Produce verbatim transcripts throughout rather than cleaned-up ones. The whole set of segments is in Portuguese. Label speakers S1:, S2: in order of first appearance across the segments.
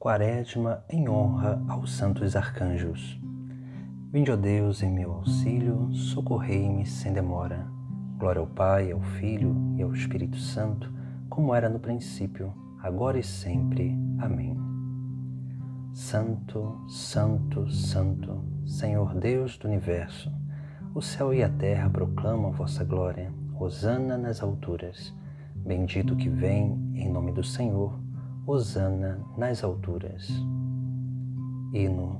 S1: Quaresma em honra aos santos arcanjos. Vinde, ó Deus, em meu auxílio, socorrei-me sem demora. Glória ao Pai, ao Filho e ao Espírito Santo, como era no princípio, agora e sempre. Amém. Santo, Santo, Santo, Senhor Deus do Universo, o céu e a terra proclamam a vossa glória. Hosana nas alturas. Bendito que vem em nome do Senhor. Hosana nas alturas. Hino.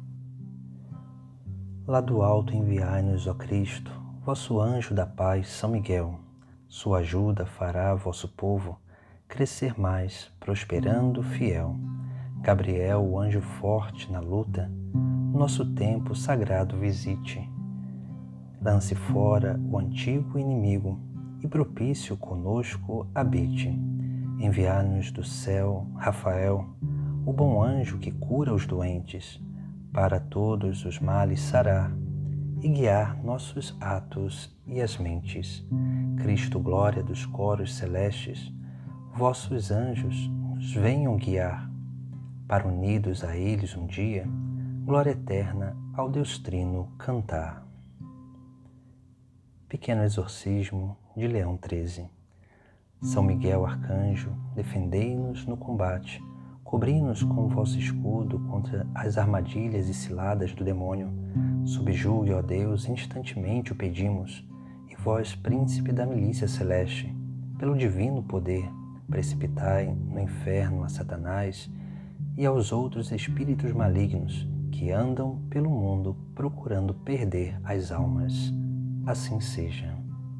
S1: Lá do alto enviai-nos, ó Cristo, vosso anjo da paz, São Miguel. Sua ajuda fará vosso povo crescer mais, prosperando fiel. Gabriel, o anjo forte na luta, nosso tempo sagrado visite. Lance fora o antigo inimigo e propício conosco habite. Enviai-nos do céu, Rafael, o bom anjo que cura os doentes, para todos os males sarar e guiar nossos atos e as mentes. Cristo, glória dos coros celestes, vossos anjos nos venham guiar, para unidos a eles um dia, glória eterna ao Deus Trino cantar. Pequeno Exorcismo de Leão treze. São Miguel Arcanjo, defendei-nos no combate, cobri-nos com o vosso escudo contra as armadilhas e ciladas do demônio. Subjugue, ó Deus, instantemente o pedimos, e vós, príncipe da milícia celeste, pelo divino poder, precipitai no inferno a Satanás e aos outros espíritos malignos que andam pelo mundo procurando perder as almas. Assim seja.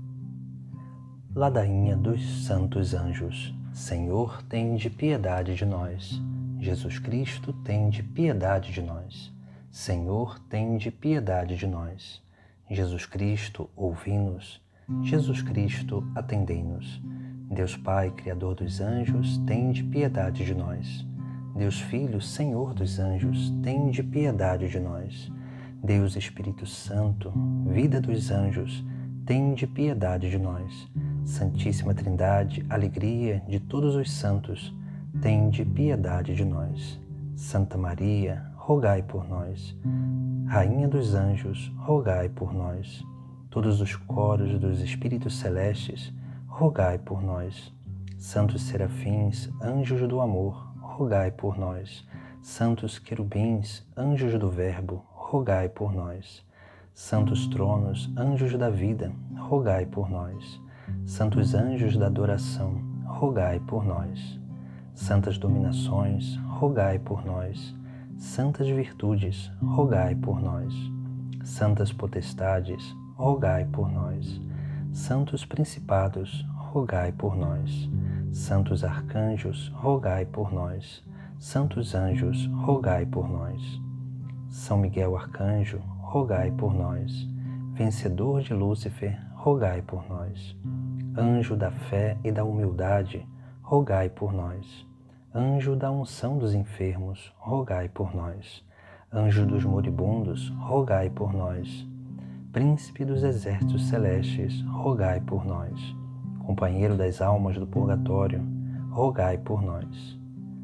S1: Ladainha dos Santos Anjos. Senhor, tende piedade de nós. Jesus Cristo, tende piedade de nós. Senhor, tende piedade de nós. Jesus Cristo, ouvi-nos. Jesus Cristo, atendei-nos. Deus Pai, Criador dos anjos, tende piedade de nós. Deus Filho, Senhor dos anjos, tende piedade de nós. Deus Espírito Santo, vida dos anjos, tende piedade de nós. Santíssima Trindade, alegria de todos os santos, tende piedade de nós. Santa Maria, rogai por nós. Rainha dos anjos, rogai por nós. Todos os coros dos espíritos celestes, rogai por nós. Santos serafins, anjos do amor, rogai por nós. Santos querubins, anjos do Verbo, rogai por nós. Santos tronos, anjos da vida, rogai por nós. Santos anjos da adoração, rogai por nós. Santas dominações, rogai por nós. Santas virtudes, rogai por nós. Santas potestades, rogai por nós. Santos principados, rogai por nós. Santos arcanjos, rogai por nós. Santos anjos, rogai por nós. São Miguel Arcanjo, rogai por nós. Vencedor de Lúcifer, rogai por nós. Anjo da fé e da humildade, rogai por nós. Anjo da unção dos enfermos, rogai por nós. Anjo dos moribundos, rogai por nós. Príncipe dos exércitos celestes, rogai por nós. Companheiro das almas do purgatório, rogai por nós.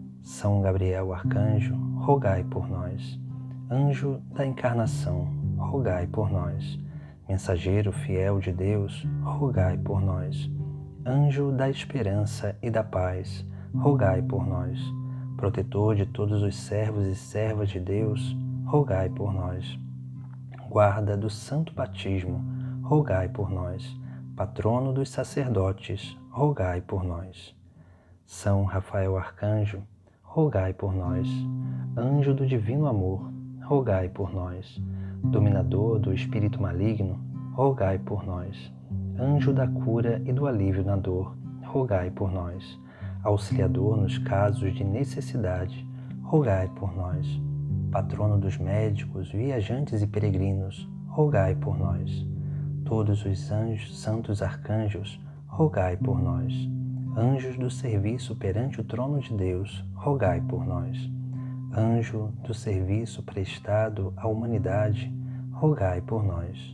S1: São Gabriel Arcanjo, rogai por nós. Anjo da encarnação, rogai por nós. Mensageiro fiel de Deus, rogai por nós. Anjo da esperança e da paz, rogai por nós. Protetor de todos os servos e servas de Deus, rogai por nós. Guarda do santo batismo, rogai por nós. Patrono dos sacerdotes, rogai por nós. São Rafael Arcanjo, rogai por nós. Anjo do divino amor, rogai por nós. Dominador do espírito maligno, rogai por nós. Anjo da cura e do alívio na dor, rogai por nós. Auxiliador nos casos de necessidade, rogai por nós. Patrono dos médicos, viajantes e peregrinos, rogai por nós. Todos os anjos, santos arcanjos, rogai por nós. Anjos do serviço perante o trono de Deus, rogai por nós. Anjo do serviço prestado à humanidade, rogai por nós.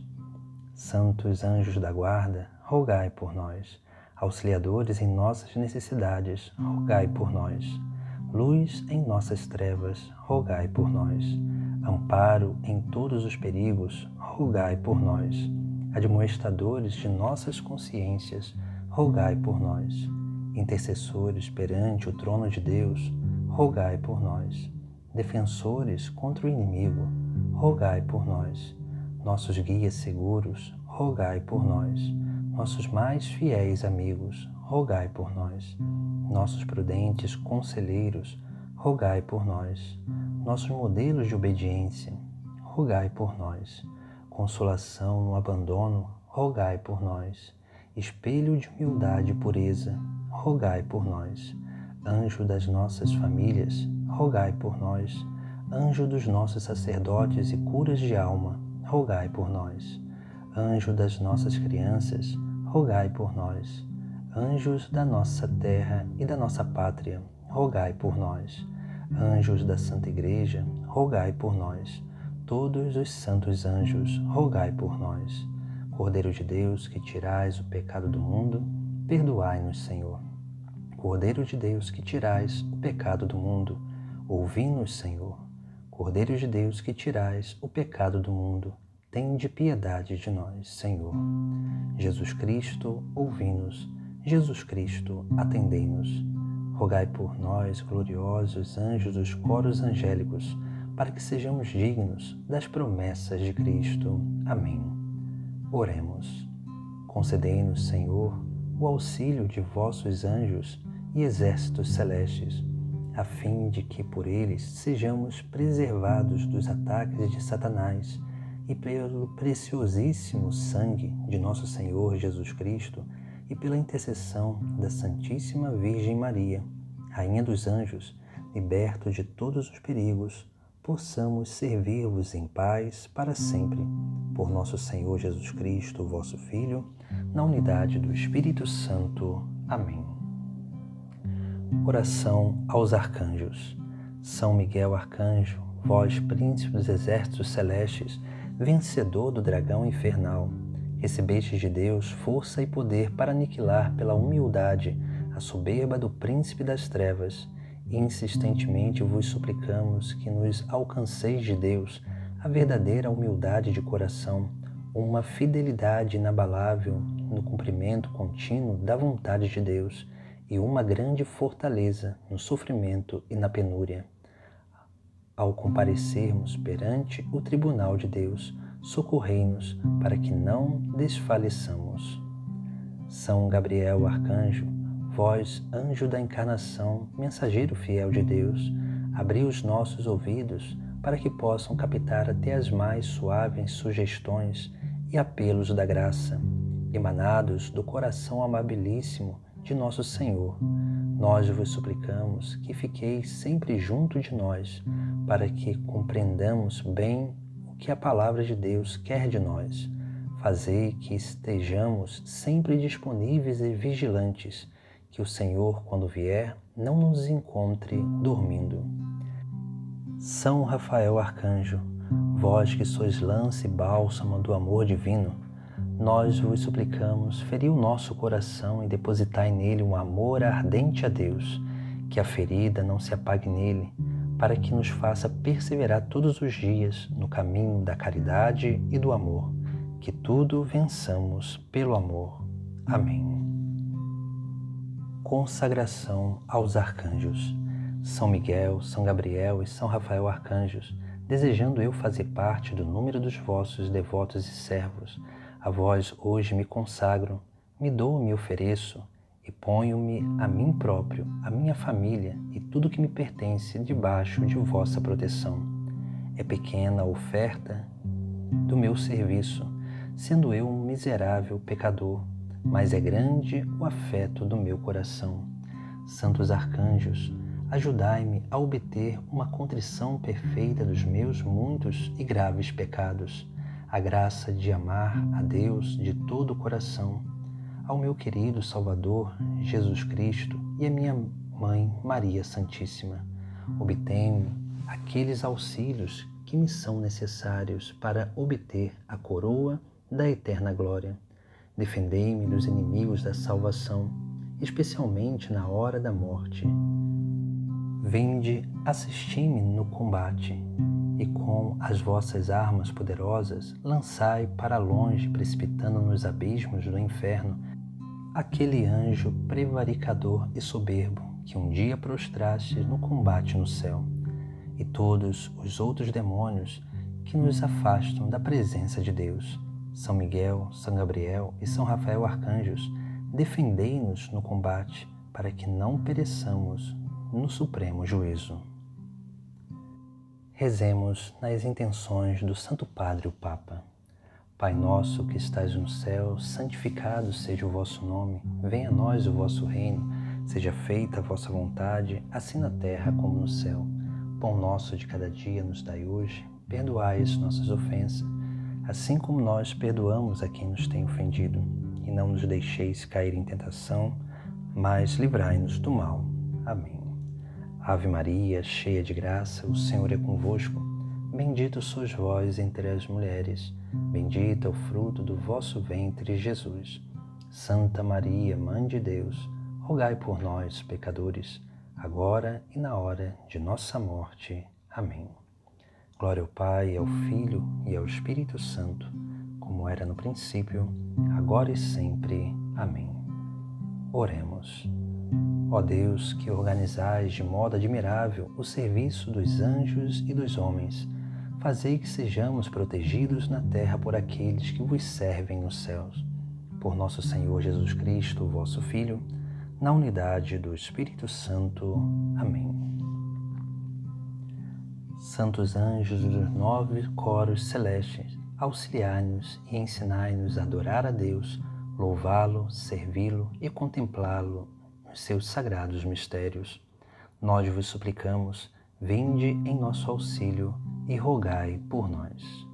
S1: Santos anjos da guarda, rogai por nós. Auxiliadores em nossas necessidades, rogai por nós. Luz em nossas trevas, rogai por nós. Amparo em todos os perigos, rogai por nós. Admoestadores de nossas consciências, rogai por nós. Intercessores perante o trono de Deus, rogai por nós. Defensores contra o inimigo, rogai por nós. Nossos guias seguros, rogai por nós. Nossos mais fiéis amigos, rogai por nós. Nossos prudentes conselheiros, rogai por nós. Nossos modelos de obediência, rogai por nós. Consolação no abandono, rogai por nós. Espelho de humildade e pureza, rogai por nós. Anjo das nossas famílias, rogai por nós. Anjo dos nossos sacerdotes e curas de alma, rogai por nós. Anjo das nossas crianças, rogai por nós. Anjos da nossa terra e da nossa pátria, rogai por nós. Anjos da Santa Igreja, rogai por nós. Todos os santos anjos, rogai por nós. Cordeiro de Deus, que tirais o pecado do mundo, perdoai-nos, Senhor. Cordeiro de Deus, que tirais o pecado do mundo, ouvi-nos, Senhor. Cordeiro de Deus, que tirais o pecado do mundo, tende piedade de nós, Senhor. Jesus Cristo, ouvi-nos. Jesus Cristo, atendei-nos. Rogai por nós, gloriosos anjos dos coros angélicos, para que sejamos dignos das promessas de Cristo. Amém. Oremos. Concedei-nos, Senhor, o auxílio de vossos anjos e exércitos celestes, a fim de que por eles sejamos preservados dos ataques de Satanás e pelo preciosíssimo sangue de nosso Senhor Jesus Cristo e pela intercessão da Santíssima Virgem Maria, Rainha dos Anjos, libertos de todos os perigos, possamos servir-vos em paz para sempre, por nosso Senhor Jesus Cristo, vosso Filho, na unidade do Espírito Santo. Amém. Oração aos arcanjos. São Miguel Arcanjo, vós, príncipe dos exércitos celestes, vencedor do dragão infernal, recebestes de Deus força e poder para aniquilar pela humildade a soberba do príncipe das trevas. Insistentemente vos suplicamos que nos alcanceis de Deus a verdadeira humildade de coração, uma fidelidade inabalável no cumprimento contínuo da vontade de Deus e uma grande fortaleza no sofrimento e na penúria. Ao comparecermos perante o tribunal de Deus, socorrei-nos para que não desfaleçamos. São Gabriel Arcanjo, vós, anjo da encarnação, mensageiro fiel de Deus, abri os nossos ouvidos para que possam captar até as mais suaves sugestões e apelos da graça, emanados do coração amabilíssimo de nosso Senhor. Nós vos suplicamos que fiqueis sempre junto de nós, para que compreendamos bem o que a palavra de Deus quer de nós. Fazei que estejamos sempre disponíveis e vigilantes, que o Senhor, quando vier, não nos encontre dormindo. São Rafael Arcanjo, vós que sois lança e bálsamo do amor divino, nós vos suplicamos, feri o nosso coração e depositai nele um amor ardente a Deus, que a ferida não se apague nele, para que nos faça perseverar todos os dias no caminho da caridade e do amor, que tudo vençamos pelo amor. Amém. Consagração aos arcanjos. São Miguel, São Gabriel e São Rafael Arcanjos, desejando eu fazer parte do número dos vossos devotos e servos, a vós hoje me consagro, me dou, me ofereço e ponho-me a mim próprio, a minha família e tudo que me pertence debaixo de vossa proteção. É pequena a oferta do meu serviço, sendo eu um miserável pecador, mas é grande o afeto do meu coração. Santos arcanjos, ajudai-me a obter uma contrição perfeita dos meus muitos e graves pecados, a graça de amar a Deus de todo o coração, ao meu querido Salvador Jesus Cristo e a minha Mãe Maria Santíssima. Obtenho aqueles auxílios que me são necessários para obter a coroa da eterna glória. Defendei-me dos inimigos da salvação, especialmente na hora da morte. Vinde, assisti-me no combate, e com as vossas armas poderosas lançai para longe, precipitando nos abismos do inferno, aquele anjo prevaricador e soberbo que um dia prostraste no combate no céu, e todos os outros demônios que nos afastam da presença de Deus. São Miguel, São Gabriel e São Rafael arcanjos, defendei-nos no combate, para que não pereçamos no supremo juízo. Rezemos nas intenções do Santo Padre o Papa. Pai nosso que estais no céu, santificado seja o vosso nome. Venha a nós o vosso reino. Seja feita a vossa vontade, assim na terra como no céu. Pão nosso de cada dia nos dai hoje. Perdoai as nossas ofensas, assim como nós perdoamos a quem nos tem ofendido. E não nos deixeis cair em tentação, mas livrai-nos do mal. Amém. Ave Maria, cheia de graça, o Senhor é convosco. Bendita sois vós entre as mulheres. Bendito é o fruto do vosso ventre, Jesus. Santa Maria, Mãe de Deus, rogai por nós, pecadores, agora e na hora de nossa morte. Amém. Glória ao Pai, ao Filho e ao Espírito Santo, como era no princípio, agora e sempre. Amém. Oremos. Ó Deus, que organizais de modo admirável o serviço dos anjos e dos homens, fazei que sejamos protegidos na terra por aqueles que vos servem nos céus. Por nosso Senhor Jesus Cristo, vosso Filho, na unidade do Espírito Santo. Amém. Santos anjos dos nove coros celestes, auxiliai-nos e ensinai-nos a adorar a Deus, louvá-lo, servi-lo e contemplá-lo nos seus sagrados mistérios. Nós vos suplicamos, vinde em nosso auxílio e rogai por nós.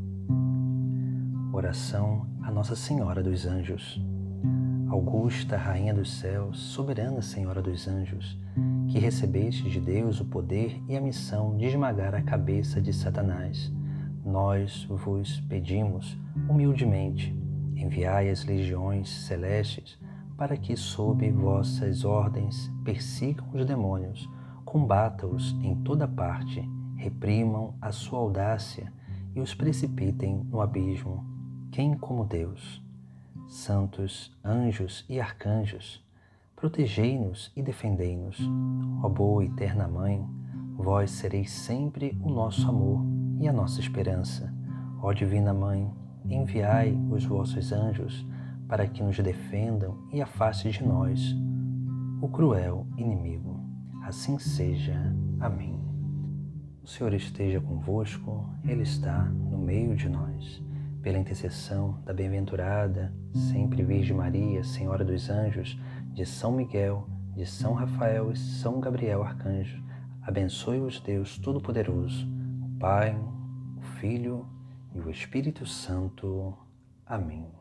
S1: Oração a Nossa Senhora dos Anjos. Augusta Rainha dos Céus, soberana Senhora dos Anjos, que recebeste de Deus o poder e a missão de esmagar a cabeça de Satanás, nós vos pedimos, humildemente, enviai as legiões celestes para que, sob vossas ordens, persigam os demônios, combata-os em toda parte, reprimam a sua audácia e os precipitem no abismo. Quem como Deus? Santos anjos e arcanjos, protegei-nos e defendei-nos. Ó boa e eterna Mãe, vós sereis sempre o nosso amor e a nossa esperança. Ó Divina Mãe, enviai os vossos anjos para que nos defendam e afastem de nós o cruel inimigo. Assim seja. Amém. O Senhor esteja convosco, Ele está no meio de nós. Pela intercessão da bem-aventurada, sempre Virgem Maria, Senhora dos Anjos, de São Miguel, de São Rafael e São Gabriel Arcanjo, abençoe-os Deus Todo-Poderoso, o Pai, o Filho e o Espírito Santo. Amém.